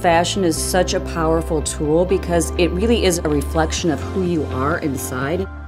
fashion is such a powerful tool because it really is a reflection of who you are inside.